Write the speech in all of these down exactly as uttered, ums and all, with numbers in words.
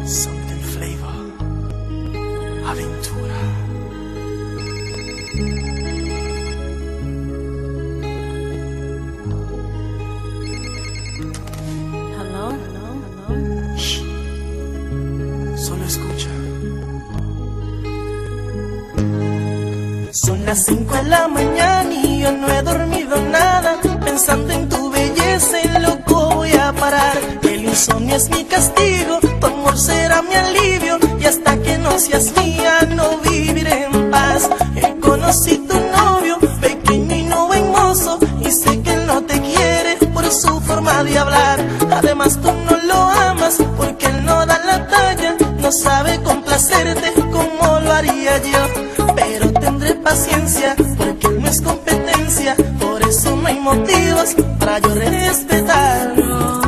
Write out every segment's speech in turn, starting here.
Something Flavor, Aventura. Hello, hello, hello. Shh. Solo escucha. Son las cinco de la mañana y yo no he dormido nada. Pensando en tu belleza, en loco voy a parar. El insomnio es mi castigo, tu amor será mi alivio. Y hasta que no seas mía, no viviré en paz. He conocido tu novio, pequeño y no buen mozo, y sé que él no te quiere por su forma de hablar. Además tú no lo amas porque él no da la talla. No sabe complacerte como lo haría yo. Pero tendré paciencia porque él no es competencia. Por eso no hay motivos para yo respetarlo.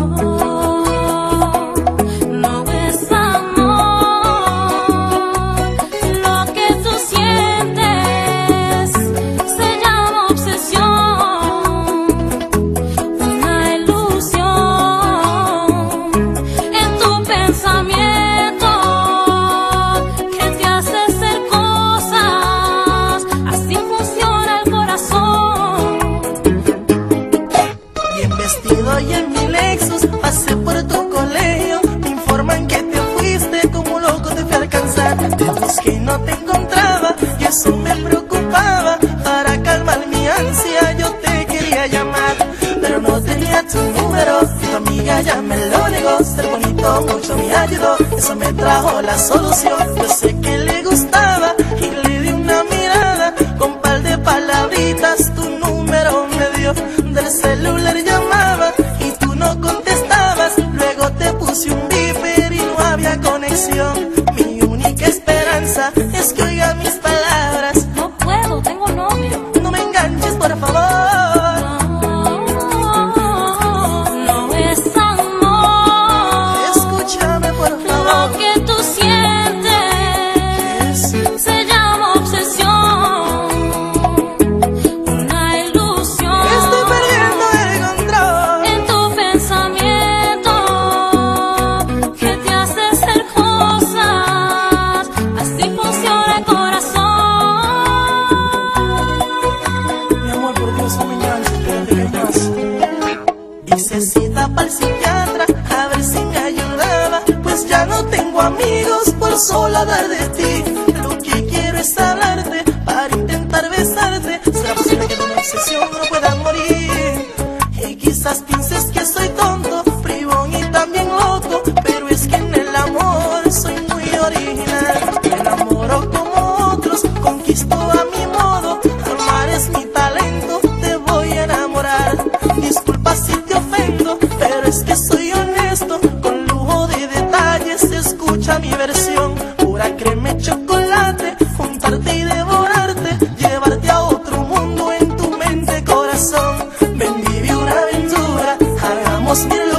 Y en mi Lexus pasé por tu colegio. Me informan que te fuiste, como loco te fui a alcanzar. Te busqué y no te encontraba y eso me preocupaba. Para calmar mi ansia yo te quería llamar, pero no tenía tu número y tu amiga ya me lo negó. Ser bonito mucho me ayudó, eso me trajo la solución. Yo sé que le gustaba y le di una mirada. Con par de palabritas tu número me dio. Del celular llamaba y tú no contestabas. Luego te puse un beeper y no había conexión. Mi única esperanza es que oiga mis palabras. No puedo, tengo novio. No me enganches, por favor. No es amor. Escúchame, por favor. Lo que tú sientes ¿Qué es? se llama obsesión. Una ilusión. Estoy perdiendo el control. En tu pensamiento que te hace hacer cosas. Así funciona el corazón. Mi amor, por Dios, no me enganches, espérate que hay más. Hice cita para el psiquiatra a ver si me ayudaba, pues ya no tengo amigos por solo hablar de ti. Lo que quiero es hablarte para intentar besarte. Será posible que de una obsesión no pueda morir. Y quizás pienses que soy tonto, bribón y también loco, pero es que en el amor soy muy original. Me enamoro como otros, conquisto a mi modo. Amar es mi talento, te voy a enamorar. Disculpa si te ofendo, pero es que soy honesto. Con lujo de detalles, escucha mi versión. Pura crema y chocolate, juntarte y devorarte, llevarte a otro mundo en tu mente, corazón. Ven, vive una aventura, hagamos mil